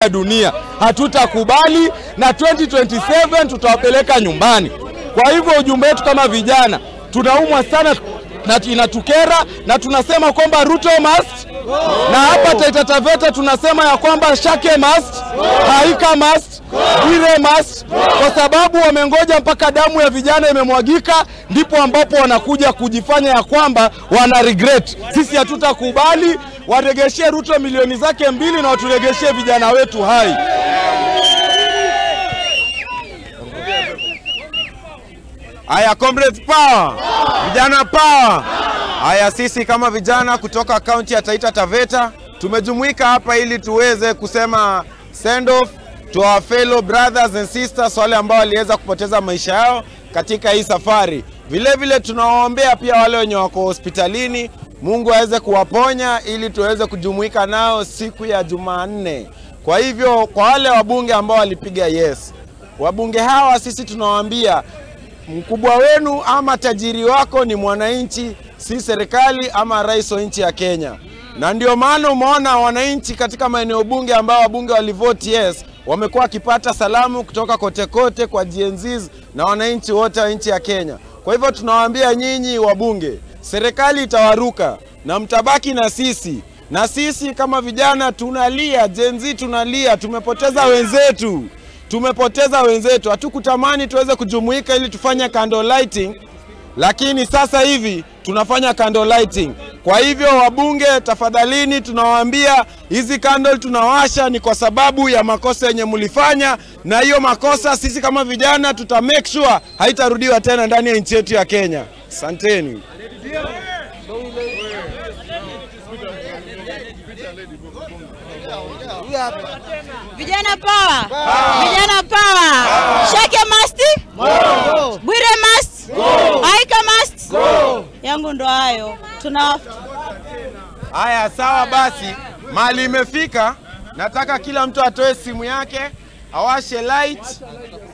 dunia. Hatutakubali, na 2027 tutawapeleka nyumbani. Kwa hivyo ujumbe wetu kama vijana, tunaumwa sana na inatukera, na tunasema kwamba Ruto must, na hapa Taita Taveta tunasema ya kwamba Shake must, Haika must, Bwire must, kwa sababu wamengoja mpaka damu ya vijana imemwagika ndipo ambapo wanakuja kujifanya ya kwamba wana regret. Sisi hatutakubali, waregeshie Ruto milioni zake 2 na waturegeshie vijana wetu hai. Aya, comrades power, vijana power. Aya, sisi kama vijana kutoka kaunti ya Taita Taveta tumejumuika hapa ili tuweze kusema send off to our fellow brothers and sisters, wale ambao waliweza kupoteza maisha yao katika hii safari. Vile vile tunawaombea pia wale wenye wako hospitalini, Mungu aweze kuwaponya ili tuweze kujumuika nao siku ya Jumanne. Kwa hivyo kwa wale wabunge ambao walipiga yes, wabunge hawa sisi tunawaambia mkubwa wenu ama tajiri wako ni mwananchi, si serikali ama rais wa nchi ya Kenya. Na ndio maana umeona wananchi katika maeneo bunge ambao wabunge walivote yes, wamekuwa wakipata salamu kutoka kote kote kwa GenZ na wananchi wote wa nchi ya Kenya. Kwa hivyo tunawaambia nyinyi wabunge, serikali itawaruka na mtabaki na sisi. Na sisi kama vijana tunalia, GenZ tunalia, tumepoteza wenzetu. Hatukutamani tuweze kujumuika ili tufanye candle lighting, lakini sasa hivi tunafanya candle lighting. Kwa hivyo wabunge, tafadhalini tunawaambia hizi candle tunawasha ni kwa sababu ya makosa yenye mlifanya, na hiyo makosa sisi kama vijana tuta make sure haitarudiwa tena ndani ya nchi yetu ya Kenya. Asanteni. Vijana power. Vijana power. Shake must. Bwire must. Haika must. Yangu ndo hayo. Haya, sawa basi. Mali imefika. Nataka kila mtu atoe simu yake, awashe light.